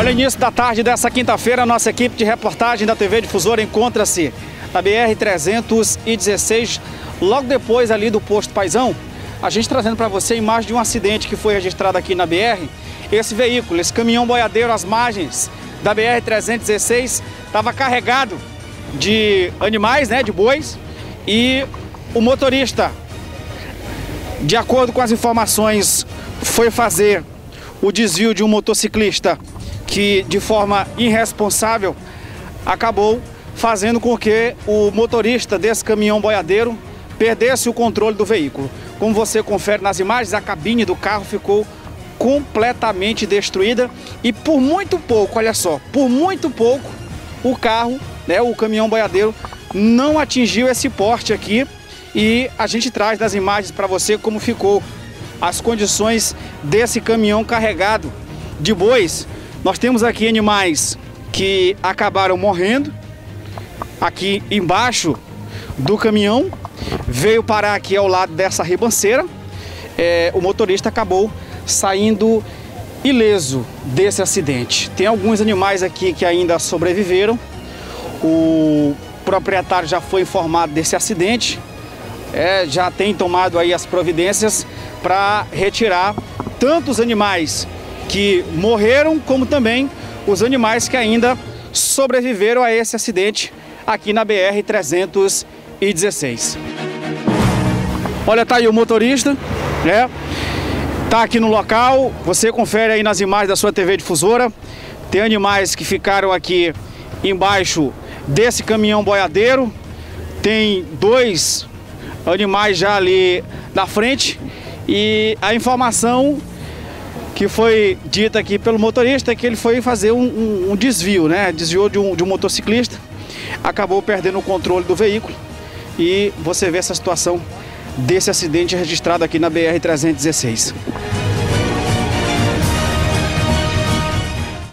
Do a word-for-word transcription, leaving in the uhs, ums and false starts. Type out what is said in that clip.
Olha, início da tarde dessa quinta-feira, a nossa equipe de reportagem da T V Difusora encontra-se na B R trezentos e dezesseis, logo depois ali do posto Paizão. A gente trazendo para você a imagem de um acidente que foi registrado aqui na B R. Esse veículo, esse caminhão boiadeiro às margens da B R trezentos e dezesseis, estava carregado de animais, né, de bois, e o motorista, de acordo com as informações, foi fazer o desvio de um motociclista que, de forma irresponsável, acabou fazendo com que o motorista desse caminhão boiadeiro perdesse o controle do veículo. Como você confere nas imagens, a cabine do carro ficou completamente destruída e por muito pouco, olha só, por muito pouco o carro, né, o caminhão boiadeiro não atingiu esse porte aqui, e a gente traz das imagens para você como ficou as condições desse caminhão carregado de bois. Nós temos aqui animais que acabaram morrendo aqui embaixo do caminhão, veio parar aqui ao lado dessa ribanceira. É, o motorista acabou saindo ileso desse acidente. Tem alguns animais aqui que ainda sobreviveram. O proprietário já foi informado desse acidente, é, já tem tomado aí as providências para retirar tanto os animais que morreram, como também os animais que ainda sobreviveram a esse acidente aqui na B R trezentos e dezesseis. Olha, tá aí o motorista, né? Tá aqui no local, você confere aí nas imagens da sua T V Difusora. Tem animais que ficaram aqui embaixo desse caminhão boiadeiro. Tem dois animais já ali na frente, e a informação que foi dita aqui pelo motorista é que ele foi fazer um, um, um desvio, né? Desviou de um, de um motociclista, acabou perdendo o controle do veículo, e você vê essa situação desse acidente registrado aqui na B R trezentos e dezesseis.